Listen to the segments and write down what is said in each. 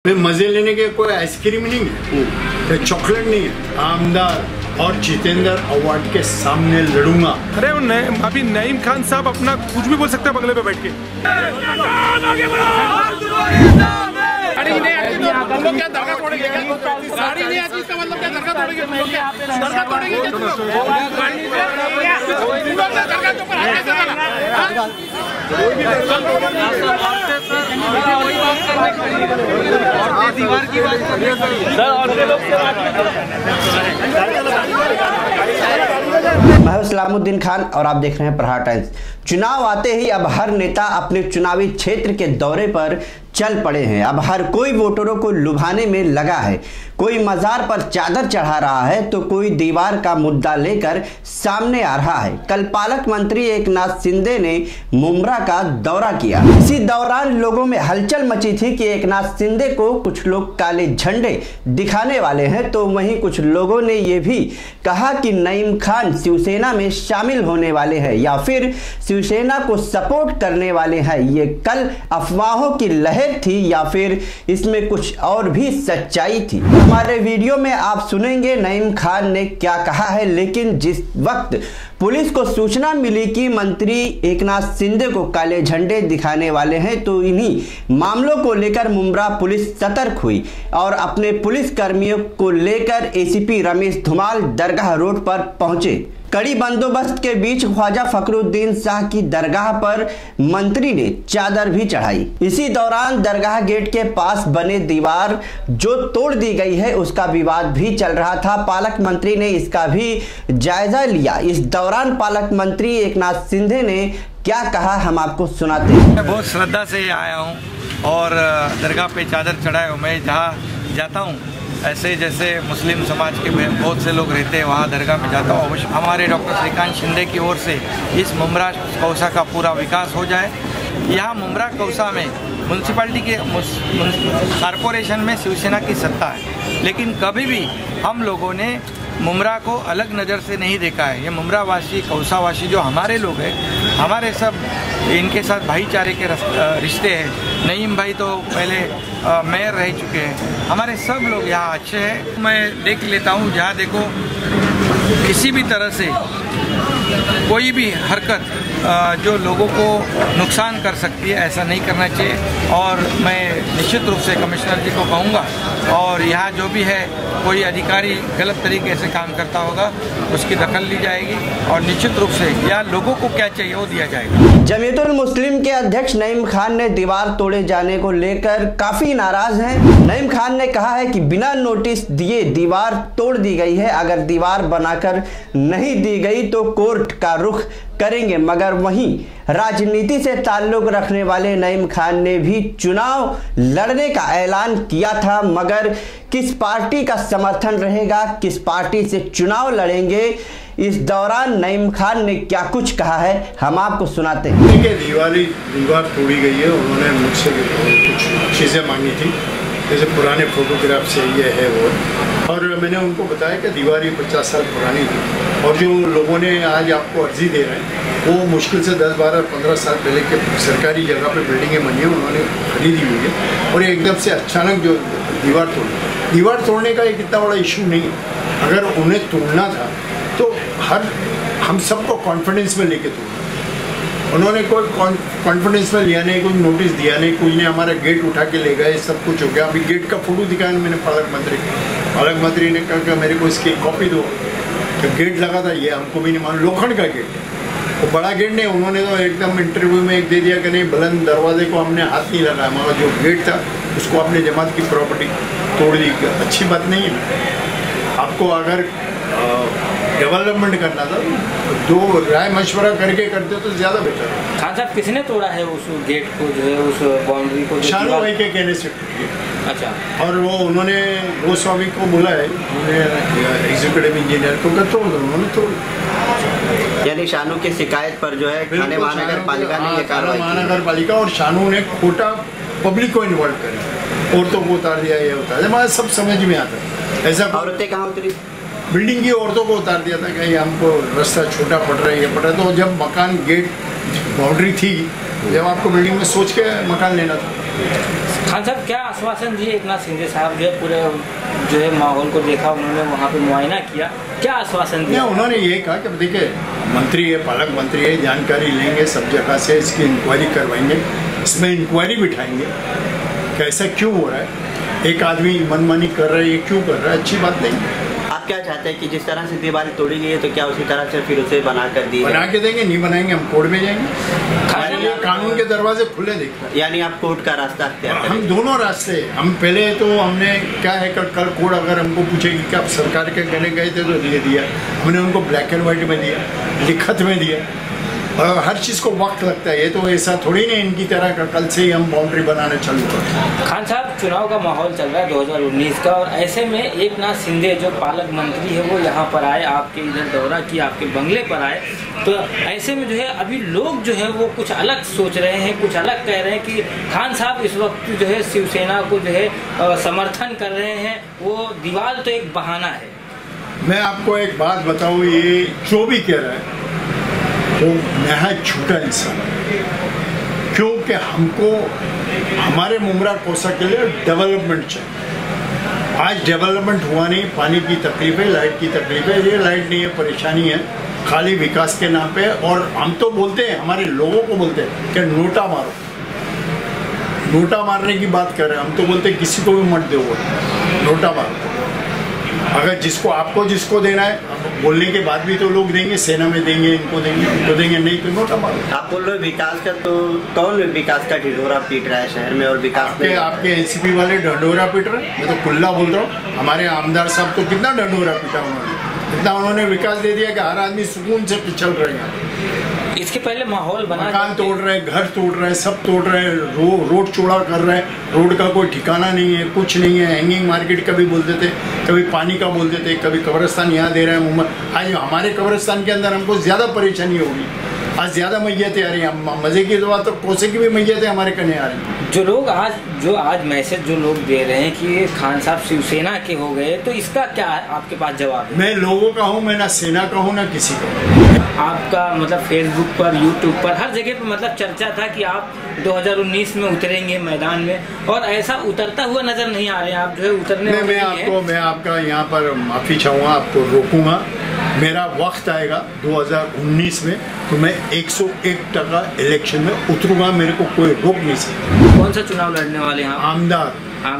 मजे लेने के कोई आइसक्रीम नहीं है, कोई चॉकलेट नहीं है। आमदार और जितेंद्र अवार्ड के सामने लड़ूंगा। अरे अभी नईम खान साहब अपना कुछ भी बोल सकते हैं बंगले पे बैठ के। गाड़ी नहीं आती तो हम लोग क्या दरगाह तोड़ेंगे? गाड़ी नहीं आती इसका मतलब क्या दरगाह तोड़ेंगे? दरगाह तोड़ेंगे क्या तुम लोग? दरगाह के ऊपर हाथ कैसे डाला? दीवार की बात करनी मैं हूं सलामुद्दीन खान और आप देख रहे हैं प्रहार टाइम्स। चुनाव आते ही अब हर नेता अपने चुनावी क्षेत्र के दौरे पर चल पड़े हैं। अब हर कोई वोटरों को लुभाने में लगा है। कोई मजार पर चादर चढ़ा रहा है तो कोई दीवार का मुद्दा लेकर सामने आ रहा है। कल पालक मंत्री एकनाथ शिंदे ने मुमरा का दौरा किया। इसी दौरान लोगों में हलचल मची थी कि एकनाथ शिंदे को कुछ लोग काले झंडे दिखाने वाले हैं, तो वहीं कुछ लोगों ने यह भी कहा कि नईम खान शिवसेना में शामिल होने वाले हैं या फिर शिवसेना को सपोर्ट करने वाले हैं। ये कल अफवाहों की लहर थी या फिर इसमें कुछ और भी सच्चाई थी। हमारे वीडियो में आप सुनेंगे नईम खान ने क्या कहा है। लेकिन जिस वक्त पुलिस को सूचना मिली कि मंत्री एकनाथ शिंदे को काले झंडे दिखाने वाले हैं, तो इन्हीं मामलों को लेकर मुमरा पुलिस सतर्क हुई और अपने पुलिस कर्मियों को लेकर एसीपी रमेश धुमाल दरगाह रोड पर पहुंचे। कड़ी बंदोबस्त के बीच ख्वाजा फखरुद्दीन शाह की दरगाह पर मंत्री ने चादर भी चढ़ाई। इसी दौरान दरगाह गेट के पास बने दीवार जो तोड़ दी गई है उसका विवाद भी चल रहा था। पालक मंत्री ने इसका भी जायजा लिया। इस दौरान पालक मंत्री एकनाथ शिंदे ने क्या कहा हम आपको सुनाते हैं। मैं बहुत श्रद्धा से आया हूँ और दरगाह पे चादर चढ़ाए हूँ। मैं जहाँ जाता हूँ ऐसे जैसे मुस्लिम समाज के बहुत से लोग रहते हैं वहाँ दरगाह में जाता हूँ। हमारे डॉक्टर श्रीकांत शिंदे की ओर से इस मुमरा कौसा का पूरा विकास हो जाए। यहाँ मुमरा कौसा में म्यूनसिपालिटी के कॉरपोरेशन में शिवसेना की सत्ता है, लेकिन कभी भी हम लोगों ने मुमरा को अलग नज़र से नहीं देखा है। ये मुमरावासी कौसावासी जो हमारे लोग हैं, हमारे सब इनके साथ भाईचारे के रिश्ते हैं। नईम भाई तो पहले मेयर रह चुके हैं। हमारे सब लोग यहाँ अच्छे हैं। मैं देख लेता हूँ जहाँ देखो किसी भी तरह से कोई भी हरकत जो लोगों को नुकसान कर सकती है, ऐसा नहीं करना चाहिए। और मैं निश्चित रूप से कमिश्नर जी को कहूँगा और यहाँ जो भी है कोई अधिकारी गलत तरीके से काम करता होगा उसकी दखल ली जाएगी और निश्चित रूप से यहाँ लोगों को क्या चाहिए वो दिया जाएगा। जमीयतुल मुस्लिम के अध्यक्ष नईम खान ने दीवार तोड़े जाने को लेकर काफी नाराज हैं। नईम खान ने कहा है कि बिना नोटिस दिए दीवार तोड़ दी गई है। अगर दीवार बनाकर नहीं दी गई तो कोर्ट का रुख करेंगे। मगर वहीं राजनीति से ताल्लुक रखने वाले नईम खान ने भी चुनाव लड़ने का ऐलान किया था, मगर किस पार्टी का समर्थन रहेगा, किस पार्टी से चुनाव लड़ेंगे, इस दौरान नईम खान ने क्या कुछ कहा है हम आपको सुनाते हैं। दीवार तोड़ी गई है। उन्होंने मुझसे कुछ चीज़ें मांगी थी, जैसे पुराने फोटोग्राफ से ये है वो, और मैंने उनको बताया कि दीवार ये 50 साल पुरानी थी और जो लोगों ने आज आपको अर्जी दे रहे हैं वो मुश्किल से 10, 12, 15 साल पहले के सरकारी जगह पे बिल्डिंगें बनी है, उन्होंने खरीदी हुई है और एकदम से अचानक जो दीवार तोड़ने का एक इतना बड़ा इशू नहीं है। अगर उन्हें तोड़ना था तो हम सबको कॉन्फिडेंस में लेके तोड़ना। उन्होंने कोई कॉन्फिडेंस में लिया नहीं, कोई नोटिस दिया नहीं, कोई ने हमारा गेट उठा के ले गए, सब कुछ हो गया। अभी गेट का फोटो दिखाया मैंने पालक मंत्री ने कहा कि मेरे को इसकी कॉपी दो। तो गेट लगा था ये हमको भी नहीं मालूम, लोखंड का गेट, वो बड़ा गेट नहीं। उन्होंने तो एकदम इंटरव्यू में एक दे दिया कि नहीं बुलंद दरवाजे को हमने हाथ नहीं लगाया, मगर जो गेट था उसको आपने जमात की प्रॉपर्टी तोड़ दी। अच्छी बात नहीं है। आपको अगर डेवलपमेंट करना था जो राय मशवरा करके करते हो तो ज़्यादा बेटर है। खान साहब किसने तोड़ा है उस गेट को, जो है उस बाउंड्री को? शाहरुख भाई के कहने से। अच्छा। और वो उन्होंने गोस्वामी को बोला है, उन्होंने एग्जीक्यूटिव इंजीनियर को तोड़ दो, उन्होंने तोड़। यानी शानू की शिकायत पर जो है थाने महानगर पालिका ने ये कार्रवाई, महानगर पालिका और शानू ने खोटा पब्लिक को इन्वॉल्व करें, औरतों को उतार दिया, ये उतार दिया, हमारे सब समझ में आता है। ऐसा औरतें कहाँ उतरी? बिल्डिंग की औरतों को उतार दिया था कि हमको रास्ता छोटा पड़ रहा है, ये पड़ रहा है। तो जब मकान गेट बाउंड्री थी, जब आपको बिल्डिंग में सोच के मकान लेना था। खान साहब क्या आश्वासन दिए एक नाथ शिंदे साहब, जो है पूरे जो है माहौल को देखा उन्होंने, वहाँ पे मुआयना किया, क्या आश्वासन दिया? उन्होंने ये कहा कि देखिए मंत्री है, पालक मंत्री है, जानकारी लेंगे सब जगह से, इसकी इंक्वायरी करवाएंगे, इसमें इंक्वायरी बिठाएंगे कि ऐसा क्यों हो रहा है, एक आदमी मनमानी कर रहा है, ये क्यों कर रहा है, अच्छी बात नहीं। आप क्या चाहते हैं कि जिस तरह से दीवार तोड़ी गई है तो क्या उसी तरह से फिर उसे बना कर दी, बना के देंगे, नहीं बनाएंगे हम कोर्ट में जाएंगे, कानून के दरवाजे खुले देखते। यानी आप कोर्ट का रास्ता अख्तियार करेंगे? हम दोनों रास्ते, हम पहले तो हमने क्या है कल कोर्ट अगर हमको पूछेगी कि आप सरकार के कहने गए थे तो दे दिया, हमने उनको ब्लैक एंड व्हाइट में दिया, लिखत में दिया, और हर चीज़ को वक्त लगता है, ये तो ऐसा थोड़ी नहीं इनकी तरह का कल से ही हम बाउंड्री बनाने चालू करते। खान साहब चुनाव का माहौल चल रहा है 2019 का, और ऐसे में एक नाथ शिंदे जो पालक मंत्री है वो यहाँ पर आए, आपके इधर दौरा किया, आपके बंगले पर आए, तो ऐसे में जो है अभी लोग जो है वो कुछ अलग सोच रहे हैं, कुछ अलग कह रहे हैं कि खान साहब इस वक्त जो है शिवसेना को जो है समर्थन कर रहे हैं, वो दीवार तो एक बहाना है। मैं आपको एक बात बताऊँ, ये जो भी कह रहा है वो नहायत झूठा इंसान है, क्योंकि हमको हमारे मुमरा कोसा के लिए डेवलपमेंट चाहिए। आज डेवलपमेंट हुआ नहीं, पानी की तकलीफ है, लाइट की तकलीफ है, ये लाइट नहीं है, परेशानी है, खाली विकास के नाम पे। और हम तो बोलते हैं, हमारे लोगों को बोलते हैं कि नोटा मारो, नोटा मारने की बात कर रहे हैं, हम तो बोलते हैं किसी को भी मत दो, नोटा मारो। अगर जिसको आपको जिसको देना है, बोलने के बाद भी तो लोग देंगे, सेना में देंगे, इनको देंगे, उनको देंगे, नहीं तो नोटा मारो। आप बोल रहे हो विकास का, तो कौन विकास का ढिढोरा पीट रहा है शहर में, और विकास में आपके एनसीपी वाले ढंढोरा पीट रहे हैं? मैं तो खुला बोल रहा हूँ, हमारे आमदार साहब तो कितना ढंढोरा पीटा उन्होंने, इतना उन्होंने विकास दे दिया कि हर आदमी सुकून से चल रहे हैं। इसके पहले माहौल बना, मकान तोड़ रहे हैं, घर तोड़ रहे हैं, सब तोड़ रहे हैं, रोड चौड़ा कर रहे हैं, रोड का कोई ठिकाना नहीं है, कुछ नहीं है। हैंगिंग मार्केट कभी बोलते थे, कभी पानी का बोलते थे, कभी कब्रिस्तान यहाँ दे रहे हैं मुंबई। आज हमारे कब्रिस्तान के अंदर हमको ज़्यादा परेशानी होगी, आज ज़्यादा मैयतें आ रही हैं, मज़े की बात तो कोसे की भी मैयतें हमारे कने आ रही हैं। जो आज मैसेज जो लोग दे रहे हैं कि खान साहब शिवसेना के हो गए, तो इसका क्या आपके पास जवाब है? मैं लोगों का हूँ, मैं ना सेना का हूँ ना किसी का। आपका मतलब फेसबुक पर, यूट्यूब पर, हर जगह पर मतलब चर्चा था कि आप 2019 में उतरेंगे मैदान में, और ऐसा उतरता हुआ नजर नहीं आ रहे हैं। आप जो है उतरने मैं आपका यहाँ पर माफ़ी चाहूँगा, आपको रोकूंगा। मेरा वक्त आएगा 2019 में तो मैं 101% इलेक्शन में उतरूंगा, मेरे को कोई रोक नहीं सकता। कौन सा चुनाव लड़ने वाले हैं आप?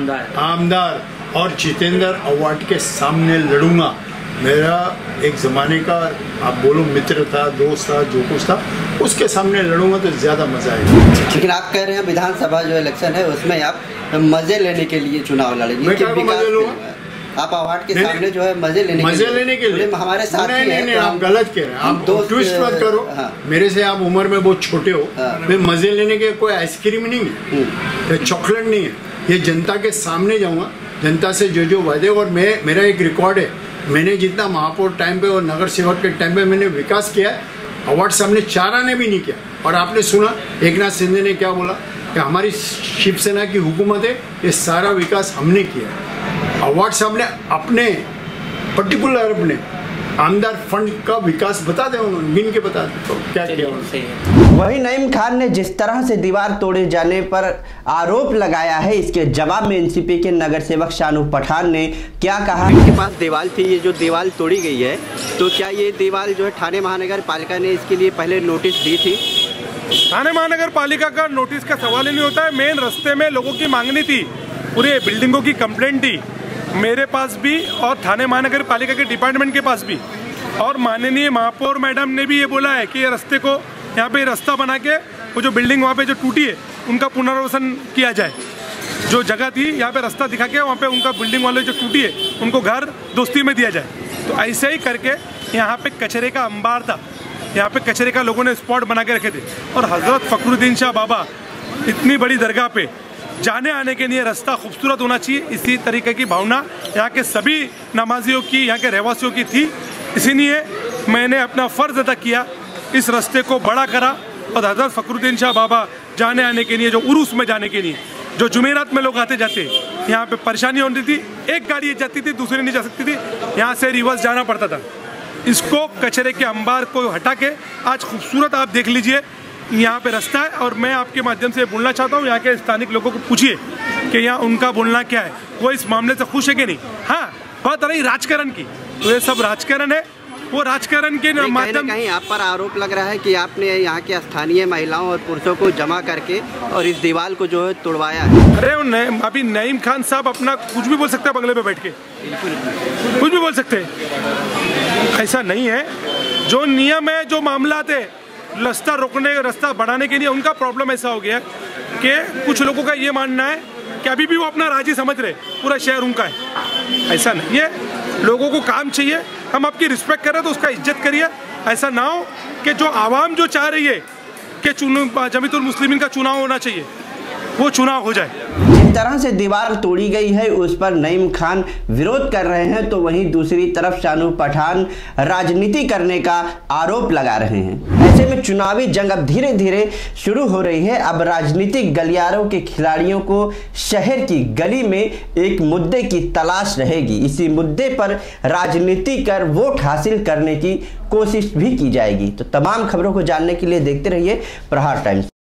आमदार और जितेंद्र अवार्ड के सामने लड़ूंगा। मेरा एक ज़माने का आप बोलो मित्र था, दोस्त था, जो कुछ था, उसके सामने लड़ूंगा तो ज़्यादा मज़ा आएगा। लेकिन आप कह रहे हैं विधानसभा जो इलेक्शन है उसमें आप मज़े लेने के लिए चुनाव लड़ेंगे। मैं क्या मज़े लूँगा? आप अवार्ड के सामने जो है मजे लेने के लिए हमारे साथ नहीं, आप गलत कह रहे हैं, आप ट्विस्ट मत करो। हाँ। मेरे से आप उम्र में बहुत छोटे हो। हाँ। मैं मजे लेने के कोई आइसक्रीम नहीं है, चॉकलेट नहीं है, ये जनता के सामने जाऊंगा, जनता से जो वादे, और मेरा एक रिकॉर्ड है, मैंने जितना महापौर टाइम पे और नगर सेवक के टाइम पे मैंने विकास किया, अवार्ड सामने 4 आने भी नहीं किया। और आपने सुना एक नाथ शिंदे ने क्या बोला कि हमारी शिवसेना की हुकूमत है, ये सारा विकास हमने किया। अवार्ड सामने अपने पर्टिकुलर अपने आमदार फंड का विकास बता दें, उन्होंने गिन के बता दें तो क्या किया। वही नईम खान ने जिस तरह से दीवार तोड़े जाने पर आरोप लगाया है, इसके जवाब में एनसीपी के नगर सेवक शानू पठान ने क्या कहा। इनके पास दीवार थी, ये जो दीवार तोड़ी गई है, तो क्या ये दीवार जो है थाने महानगर पालिका ने इसके लिए पहले नोटिस दी थी? थाने महानगर पालिका का नोटिस का सवाल ही नहीं होता है। मेन रास्ते में लोगों की मांगनी थी, पूरे बिल्डिंगों की कंप्लेंट थी मेरे पास भी और थाने महानगर पालिका के डिपार्टमेंट के पास भी, और माननीय महापौर मैडम ने भी ये बोला है कि ये रास्ते को, यहाँ पे रास्ता बना के वो जो बिल्डिंग वहाँ पे जो टूटी है उनका पुनर्वसन किया जाए। जो जगह थी यहाँ पे रास्ता दिखा के वहाँ पे उनका बिल्डिंग वाले जो टूटी है उनको घर दोस्ती में दिया जाए। तो ऐसे ही करके यहाँ पे कचरे का अंबार था, यहाँ पे कचरे का लोगों ने स्पॉट बना के रखे थे। और हज़रत फ़खरुद्दीन शाह बाबा इतनी बड़ी दरगाह पे जाने आने के लिए रास्ता खूबसूरत होना चाहिए, इसी तरीके की भावना यहाँ के सभी नमाजियों की, यहाँ के रहवासियों की थी। इसीलिए मैंने अपना फ़र्ज़ अदा किया, इस रास्ते को बड़ा करा, और हज़रत फ़खरुद्दीन शाह बाबा जाने आने के लिए, जो उरूस में जाने के लिए, जो जुमेरात में लोग आते जाते, यहाँ पे परेशानी होती थी, एक गाड़ी जाती थी दूसरी नहीं जा सकती थी, यहाँ से रिवर्स जाना पड़ता था। इसको कचरे के अंबार को हटा के आज खूबसूरत आप देख लीजिए, यहाँ पे रास्ता है। और मैं आपके माध्यम से बोलना चाहता हूँ, यहाँ के स्थानिक लोगों को पूछिए कि यहाँ उनका बोलना क्या है, वो इस मामले से खुश है कि नहीं। हाँ, बात रही राजकारण की, तो ये सब राजकारण है। वो राजकारण के माध्यम कहीं आप पर आरोप लग रहा है कि आपने यहाँ के स्थानीय महिलाओं और पुरुषों को जमा करके और इस दीवार को जो है तोड़वाया है। अरे अभी नईम खान साहब अपना कुछ भी बोल सकते हैं बंगले पे बैठ के, कुछ भी बोल सकते हैं, ऐसा नहीं है। जो नियम है, जो मामला थे रास्ता रोकने, रास्ता बढ़ाने के लिए, उनका प्रॉब्लम ऐसा हो गया कि कुछ लोगों का ये मानना है कि अभी भी वो अपना राज्य समझ रहे, पूरा शहर उनका है। ऐसा नहीं है, लोगों को काम चाहिए। हम आपकी रिस्पेक्ट कर रहे हैं तो उसका इज्जत करिए। ऐसा ना हो कि जो आवाम जो चाह रही है कि जमीयतुल मुस्लिमीन का चुनाव होना चाहिए, वो चुनाव हो जाए। जिस तरह से दीवार तोड़ी गई है उस पर नईम खान विरोध कर रहे हैं, तो वहीं दूसरी तरफ शानू पठान राजनीति करने का आरोप लगा रहे हैं। ऐसे में चुनावी जंग अब धीरे धीरे शुरू हो रही है। अब राजनीतिक गलियारों के खिलाड़ियों को शहर की गली में एक मुद्दे की तलाश रहेगी। इसी मुद्दे पर राजनीति कर वोट हासिल करने की कोशिश भी की जाएगी। तो तमाम खबरों को जानने के लिए देखते रहिए प्रहार टाइम्स।